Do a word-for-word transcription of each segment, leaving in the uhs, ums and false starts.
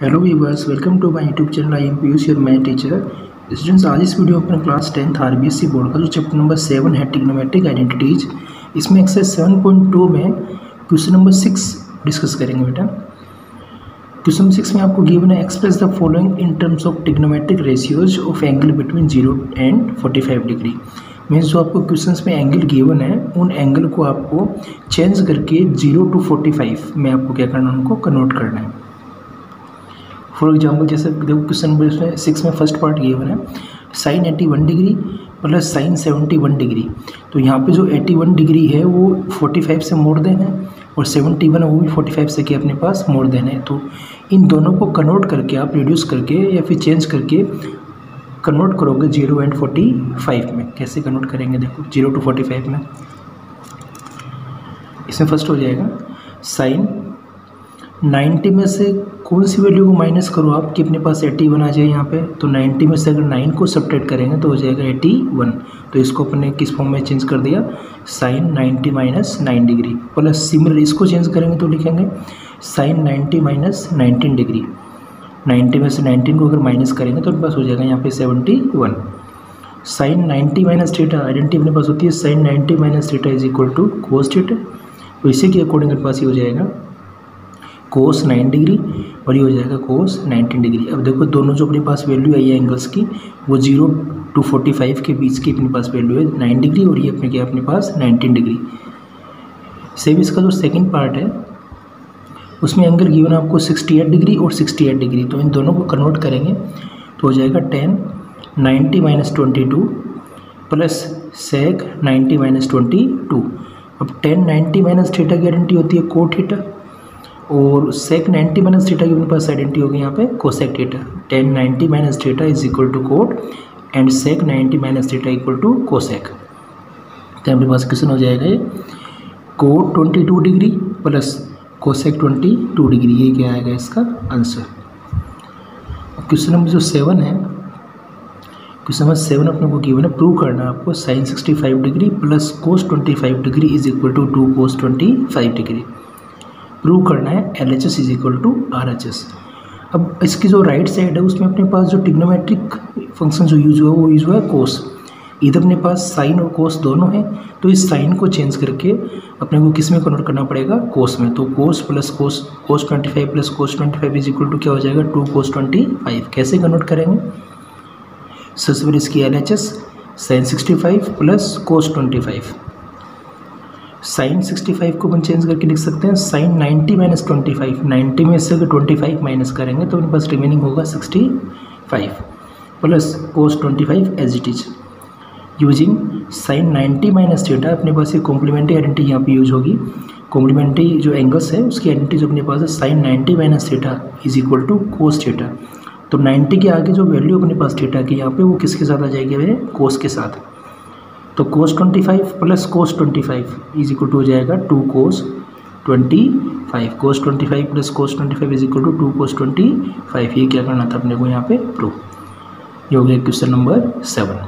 Hello viewers, welcome to my YouTube channel. I am Piyush, your math teacher. Students, आज इस video में अपने class tenth RBSC board का जो चैप्टर नंबर सेवन है ट्रिग्नोमेट्रिक आइडेंटिटीज, इसमें एक्सरसाइज सेवन पॉइंट टू में क्वेश्चन नंबर सिक्स डिस्कस करेंगे बेटा। क्वेश्चन सिक्स में आपको गिवन है express the following in terms of trigonometric ratios of angle between zero and forty five degree. Means जो आपको क्वेश्चंस में एंगल गिवन है उन एंगल को आपको चेंज करके जीरो टू फोर्टी फाइव में आपको क्या करना है, उनको कन्वर्ट करना है। फॉर एग्जाम्पल जैसे देखो क्वेश्चन नंबर सिक्स में फर्स्ट पार्ट गिवन है sine eighty one degree plus sine seventy one degree. तो यहाँ पे जो एटी वन डिग्री है वो फोर्टी फाइव से मोड़ देना है और सेवेंटी वन है वो भी फोर्टी फाइव से क्या अपने पास मोड़ देना है। तो इन दोनों को कन्वर्ट करके आप रिड्यूस करके या फिर चेंज करके कन्वर्ट करोगे जीरो एंड फोर्टी फाइव में। कैसे कन्वर्ट करेंगे देखो जीरो टू फोर्टी फाइव में। इसमें फर्स्ट हो जाएगा साइन नाइन्टी में से कौन सी वैल्यू को माइनस करो आप कि अपने पास एटी वन आ जाए यहाँ पे। तो नाइन्टी में से अगर नाइन को सब्ट्रैक्ट करेंगे तो हो जाएगा एटी वन। तो इसको अपने किस फॉर्म में चेंज कर दिया, sine ninety minus nine degree plus similar इसको चेंज करेंगे तो लिखेंगे sine ninety minus nineteen degree. Ninety में से नाइनटीन को अगर माइनस करेंगे तो अपने पास हो जाएगा यहाँ पे seventy one. Sine ninety minus theta identity अपने पास होती है sine ninety minus theta is equal to cos theta. तो इसी के अकॉर्डिंग अपने पास ये हो जाएगा कोस नाइन डिग्री और ये हो जाएगा कोस नाइनटीन डिग्री। अब देखो दोनों जो अपने पास वैल्यू आई है एंगल्स की वो जीरो टू फोर्टी फाइव के बीच की अपने पास वैल्यू है नाइन डिग्री और ये अपने क्या अपने पास नाइनटीन डिग्री। सेम इसका जो सेकंड पार्ट है उसमें एंगल गिवन आपको सिक्सटी एट डिग्री और सिक्सटी एट डिग्री। तो इन दोनों को कन्वर्ट करेंगे तो हो जाएगा tan ninety minus twenty two plus sec ninety minus twenty two. अब टेन नाइन्टी माइनस थीटा की आइडेंटिटी होती है कोट थीटा और सेक नाइन्टी माइनस थीटा की अपने पास आइडेंटिटी होगी यहाँ पे cosec theta. Tan ninety minus theta is equal to cot and sec ninety minus theta equal to cosec. तो अपने पास क्वेश्चन हो जाएगा ये cot twenty two degree plus cosec twenty two degree. ये क्या आएगा इसका आंसर। क्वेश्चन नंबर जो सेवन है, क्वेश्चन नंबर सेवन अपने को गिवन है प्रूव करना है आपको sine sixty five degree plus cos twenty five degree is equal to two cos twenty five degree. Prove करना है L H S is equal to R H S. अब इसकी जो राइट साइड है उसमें अपने पास जो ट्रिग्नोमेट्रिक फंक्शन जो यूज हुआ है वो यूज हुआ है कोस। इधर अपने पास साइन और कोस दोनों हैं तो इस साइन को चेंज करके अपने को किस में कन्वर्ट करना पड़ेगा, कोस में। तो cos plus cos cos twenty five plus cos twenty five is equal to क्या हो जाएगा टू कोस ट्वेंटी फाइव। कैसे कन्वर्ट करेंगे, सबसे पहले इसकी L H S sine sixty five plus cos twenty five. Sine sixty five को अपन चेंज करके लिख सकते हैं sine ninety minus twenty five. Ninety में से अगर ट्वेंटी फाइव माइनस करेंगे तो अपने पास रिमेनिंग होगा sixty five plus cos twenty five as it is using sine ninety minus theta. अपने पास ये कॉम्प्लीमेंट्री आइडेंटिटी यहाँ पे यूज होगी। कॉम्प्लीमेंट्री जो एंगल्स है उसकी आइडेंटिटी जो अपने पास है sine ninety minus theta is equal to cos theta. तो नाइन्टी के आगे जो वैल्यू अपने पास थीटा की यहाँ पे वो किसके साथ आ जाएगी मेरे, कोस के साथ। तो cos twenty five plus cos twenty five is equal to हो जाएगा two cos twenty five. Cos twenty five plus cos twenty five is equal to two cos twenty five. ये क्या करना था अपने को यहाँ पे प्रूव। ये हो गया question number seven.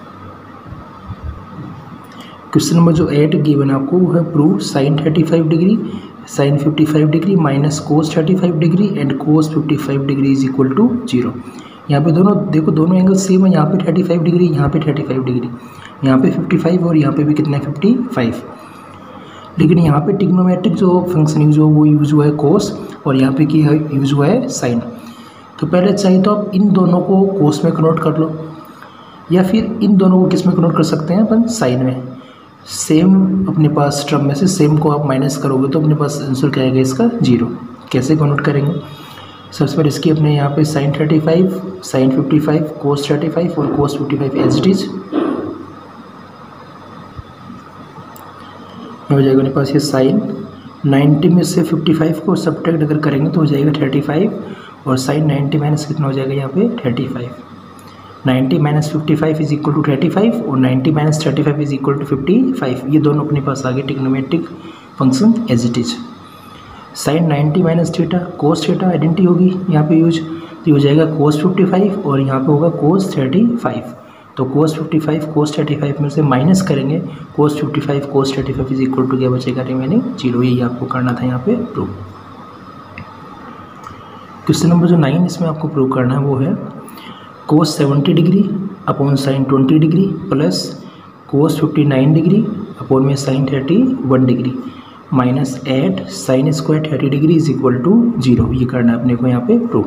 Question number जो एट गिवन है आपको वो है prove sine thirty five degree sine fifty five degree minus cos thirty five degree and cos fifty five degree is equal to zero. यहाँ पे दोनों देखो दोनों एंगल सेम है। यहाँ पे थर्टी फाइव डिग्री, यहाँ पे थर्टी फाइव डिग्री, यहाँ पे फिफ्टी फाइव और यहाँ पे भी कितना है फिफ्टी फाइव। लेकिन यहाँ पे ट्रिग्नोमेट्रिक जो फंक्शन यूज हुआ वो यूज हुआ है कोस और यहाँ पे क्या यूज हुआ है साइन। तो पहले चाहिए तो आप इन दोनों को कोस में कन्वर्ट कर लो या फिर इन दोनों को किस में कन्वर्ट कर सकते हैं अपन, साइन में। सेम अपने पास टर्म में से सेम को आप माइनस करोगे तो अपने पास आंसर क्या आएगा इसका, जीरो। कैसे कन्वर्ट करेंगे, सबसे पहले इसकी अपने यहाँ पे sine thirty five sine fifty five cos thirty five और cos fifty five as it is हो जाएगा अपने पास ये साइन नाइन्टी में से फिफ्टी फाइव को सब्ट्रैक्ट अगर करेंगे तो हो जाएगा थर्टी फाइव और साइन नाइन्टी माइनस कितना हो जाएगा यहाँ पे thirty five. Ninety minus fifty five is equal to thirty five और ninety minus thirty five is equal to fifty five. ये दोनों अपने पास आ गए trigonometric function as it is. Sine ninety minus theta cos theta identity होगी यहाँ पे यूज, तो हो जाएगा कोस फिफ्टी फाइव और यहाँ पे होगा कोस थर्टी फाइव। तो cos fifty five cos thirty five में से माइनस करेंगे cos fifty five cos thirty five is equal to क्या बचेगा रिमेनिंग जीरो। यही आपको करना था यहाँ पे प्रूव। क्वेश्चन नंबर जो नाइन इसमें आपको प्रूव करना है वो है cos seventy degree upon sine twenty degree plus cos fifty nine degree upon में sine thirty one degree minus eight sine square thirty degree is equal to zero. ये करना है अपने को यहाँ पे प्रूव।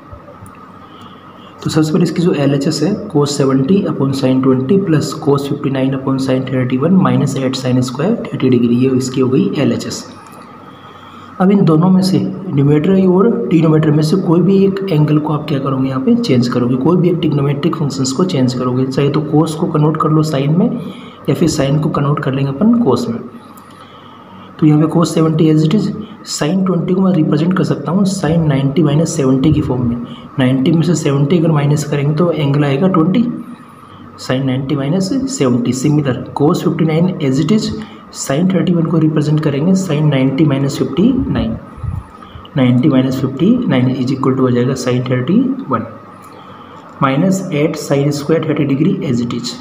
तो सबसे पहले इसकी जो एल एच एस है cos seventy upon sine twenty plus cos fifty nine upon sine thirty one minus eight sine square thirty degree, ये इसकी हो गई एल एच एस। अब इन दोनों में से न्यूमेरेटर और डिनोमिनेटर में से कोई भी एक एंगल को आप क्या करोगे यहाँ पे चेंज करोगे, कोई भी एक ट्रिग्नोमेट्रिक फंक्शंस को चेंज करोगे, चाहे तो कोस को कन्वर्ट कर लो साइन में या फिर साइन को कन्वर्ट कर लेंगे अपन कोस में। तो यहाँ पे cos seventy as it is, sine twenty को मैं रिप्रेजेंट कर सकता हूँ साइन नाइन्टी माइनस सेवेंटी की फॉर्म में। नाइन्टी में से सेवेंटी अगर माइनस करेंगे तो एंगल आएगा twenty, sine ninety minus seventy. Similar cos fifty nine as it is, sine thirty one को रिप्रेजेंट करेंगे sine ninety minus fifty nine, ninety minus fifty nine is equal to हो जाएगा sine thirty one minus eight sine square thirty degree as it is.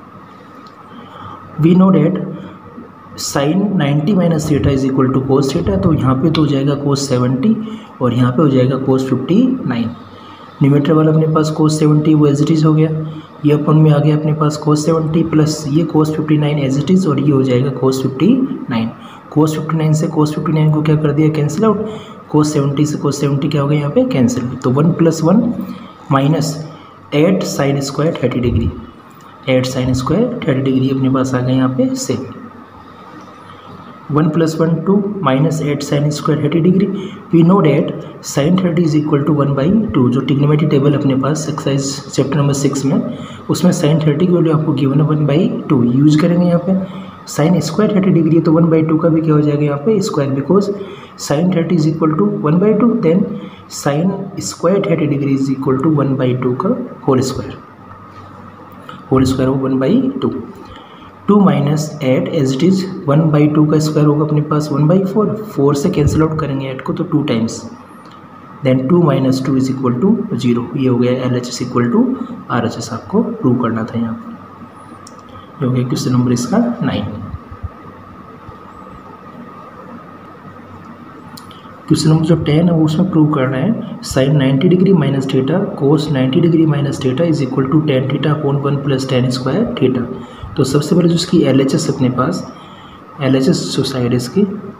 We know that sine ninety minus theta is equal to cos theta, तो यहाँ पे तो हो जाएगा कोस seventy और यहाँ पे हो जाएगा कोस फिफ्टी नाइन। न्यूमेरेटर वाला अपने पास कोस सेवेंटी वो एज इट इज हो गया, ये अपन में आ गया अपने पास कोस सेवेंटी प्लस ये cos fifty nine as it is और ये हो जाएगा cos fifty nine. Cos fifty nine से कोस फिफ्टी नाइन को क्या कर दिया कैंसिल आउट, कोस सेवेंटी से कोस सेवेंटी क्या हो गया यहाँ पे कैंसिल। तो one plus one minus eight sine square thirty degree, eight sine square thirty degree अपने पास आ गया यहाँ पे same. One plus one two minus eight sine square thirty degree. We know that sine thirty is equal to one by two, जो trigonometry table अपने पास exercise chapter number six में, उसमें साइन थर्टी की वैल्यू आपको given है one by two, use करेंगे यहाँ पे। साइन स्क्वायर थर्टी डिग्री है तो वन बाई टू का भी क्या हो जाएगा यहाँ पे square, because sine thirty is equal to one by two, then sine square thirty degree is equal to one by two का होल स्क्वायर, होल स्क्वायर हो one by two. Two minus eight as it is, one by two का square होगा अपने पास one by four, four से cancel out करेंगे eight को तो two times, then two minus two is equal to zero. ये हो गया L H S equal to R H S, आपको प्रूव करना था यहाँ पे। ये हो गया क्वेश्चन नंबर इसका नाइन। क्वेश्चन नंबर जो टेन है वो उसमें प्रूव करना है sine ninety degree minus theta cos ninety degree minus theta is equal to tan theta upon one plus tan square theta. तो सबसे पहले जो इसकी एल एच एस अपने पास, एल एच एस जो साइड इसकी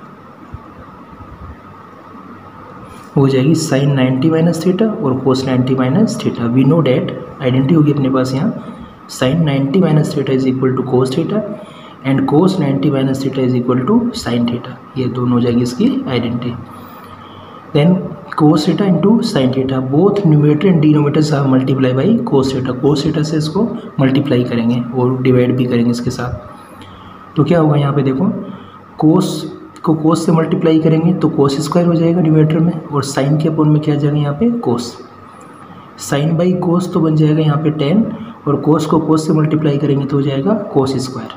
हो जाएगी साइन नाइन्टी माइनस थीटा और cos ninety minus theta. We know that identity होगी अपने पास यहाँ sine ninety minus theta is equal to cos theta and cos ninety minus theta is equal to sine theta, ये दोनों हो जाएगी इसकी identity. Then cos theta into sine theta, both numerator and denominator are multiply by cos theta, cos theta से इसको multiply करेंगे और divide भी करेंगे इसके साथ। तो क्या होगा यहाँ पे देखो, कोस को कोस से मल्टीप्लाई करेंगे तो कोस स्क्वायर हो जाएगा न्यूमेरेटर में और साइन के अपोन में क्या आ जाएगा यहाँ पे कोस, साइन बाई कोस तो बन जाएगा यहाँ पे टेन और कोस को कोस से मल्टीप्लाई करेंगे तो हो जाएगा cos square.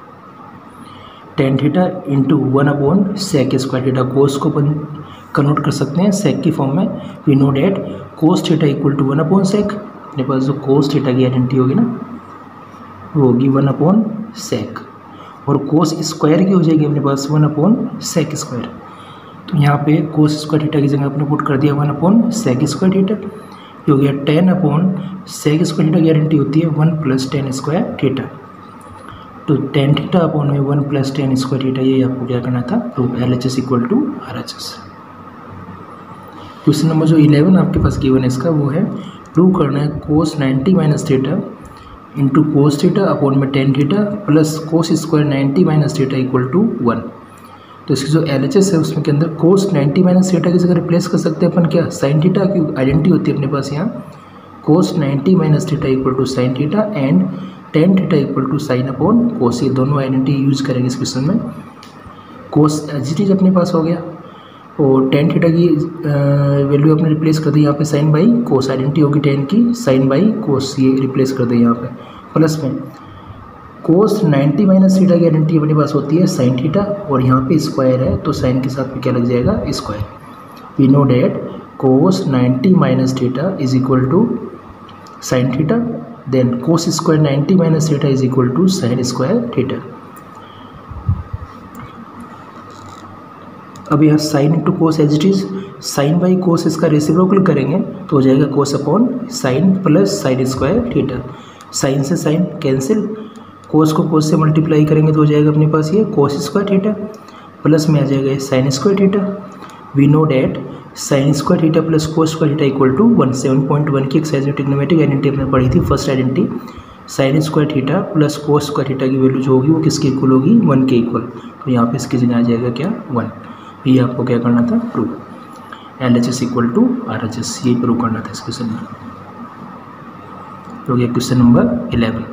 Tan theta into one upon sec square theta, cos को अपन कन्वर्ट कर सकते हैं सेक की फॉर्म में। We know that cos theta equal to one upon sec, अपने पास जो कोस थीटा की आइडेंटिटी होगी ना वो होगी वन अपॉन सेक और कोस स्क्वायर की हो जाएगी अपने पास वन अपॉन सेक स्क्वायर। तो यहाँ पे कोस स्क्वायर थीटा की जगह आपने पुट कर दिया one upon sec square theta, ये हो गया tan upon sec square theta की आइडेंटिटी होती है one plus tan square theta. तो टेन थीटा अपॉन में one plus tan square theta, ये आपको क्या करना था prove, L H S equal to R H S. Question number जो इलेवन आपके पास गिवन है इसका वो है प्रूव करना है cos ninety minus theta into cos theta upon में tan theta plus cos square ninety minus theta equal to one. तो इसकी जो एल एच एस है उसमें के अंदर कोस नाइन्टी माइनस थीटा की जगह रिप्लेस कर सकते हैं अपन क्या, साइन थीटा की आइडेंटिटी होती है अपने पास यहाँ cos ninety minus theta equal to sine theta and tan theta equal to sine upon cos, ये दोनों आइडेंटिटी यूज करेंगे इस क्वेश्चन में। कोस एज इट इज अपने पास हो गया और टेन थीटा की वैल्यू आपने रिप्लेस कर दी यहाँ पे साइन बाई कोस, आइडेंटिटी होगी टेन की साइन बाई कोस, ये रिप्लेस कर दी यहाँ पे। प्लस में कोस नाइन्टी माइनस थीटा की आइडेंटिटी अपने पास होती है साइन थीटा और यहाँ पे स्क्वायर है तो साइन के साथ में क्या लग जाएगा square. We know that cos ninety minus theta is equal to sine theta, then cos square ninety minus theta is equal to sine square theta. अब यहाँ sine into cos as it is, sine by cos इसका reciprocal करेंगे तो हो जाएगा cos upon sine plus sine square theta. Sine से sine cancel, cos को cos से मल्टीप्लाई करेंगे तो हो जाएगा अपने पास ये कोस स्क्वायर थीटा, प्लस में आ जाएगा sine square theta. We know that sine square theta plus cos square theta equal to one. Seven point one की एक्सरसाइज में ट्रिग्नोमेट्रिक आइडेंटिटी हमने पढ़ी थी, first identity sine square theta plus cos square theta की value जो होगी वो किसके इक्वल होगी, वन के इक्वल। तो यहाँ पे इसकी जगह आ जाएगा क्या, वन। ये आपको क्या करना था, prove L H S equal to R H S, ये प्रूव करना था इस क्वेश्चन में। तो ये question number eleven.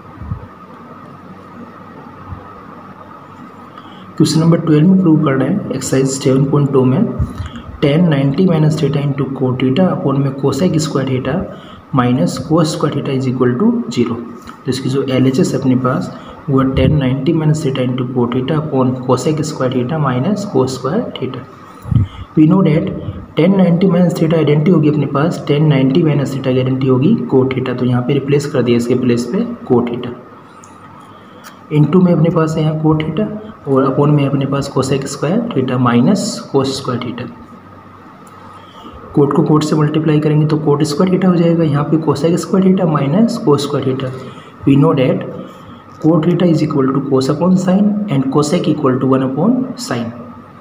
Question number twelve में प्रूव करना है एक्सरसाइज सेवन पॉइंट टू में tan ninety minus theta into cot theta upon में cosec square theta minus cos square theta is equal to zero. तो इसकी जो एल एच एस अपने पास वो है tan ninety minus theta into cot theta upon cosec square theta minus cos square theta. We know that tan ninety minus theta identity होगी अपने पास, टेन नाइन्टी माइनस थीटा की आइडेंटिटी होगी cot theta. तो यहाँ पे रिप्लेस कर दिया इसके प्लेस पे को थीटा। इंटू में अपने पास है यहाँ को थीटा और अपॉन में अपने पास cosec square theta minus cos square theta. Cot को कोट से मल्टीप्लाई करेंगे तो कोट स्क्वायर थीटा हो जाएगा, यहाँ पे cosec square theta minus cos square theta. We know that cot theta is equal to cos upon sine and cosec equal to one upon sine.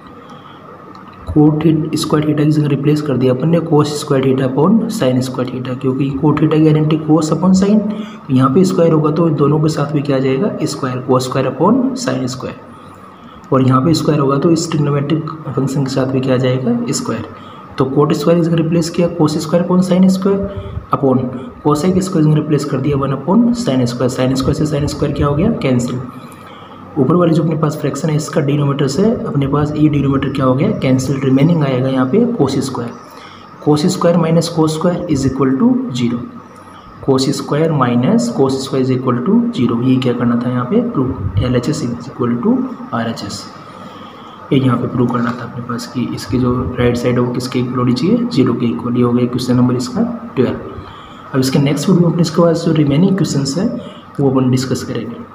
Cot square theta की जगह replace कर दिया अपन ने cos square theta upon sine square theta, क्योंकि cot theta की identity cos upon sine, यहाँ पे स्क्वायर होगा तो इन दोनों के साथ भी क्या आ जाएगा, square, cos square upon sine square. और यहाँ पे स्क्वायर होगा तो इस ट्रिग्नोमेट्रिक फंक्शन के साथ भी क्या आ जाएगा, स्क्वायर। तो कोट स्क्वायर की जगह रिप्लेस किया cos square upon sine square upon cosec square की जगह रिप्लेस कर दिया one upon sine square. Sine square से साइन स्क्वायर क्या हो गया, कैंसिल। ऊपर वाले जो अपने पास फ्रैक्शन है इसका डिनोमीटर से अपने पास ये डिनोमीटर क्या हो गया, कैंसिल। रिमेनिंग आएगा यहाँ पे cos square. Cos square minus cos square is equal to zero. Cos square minus cos square is equal to zero. ये क्या करना था यहाँ पे, prove L H S is equal to R H S. ये यहाँ पे प्रूव करना था अपने पास कि इसकी जो राइट साइड है वो किसके इक्वल होनी चाहिए, जीरो के इक्वल। ये हो गया क्वेश्चन नंबर इसका ट्वेल्व। अब इसके नेक्स्ट वीडियो में अपने इसके बाद जो रिमेनिंग क्वेश्चन है वो अपन डिस्कस करेंगे।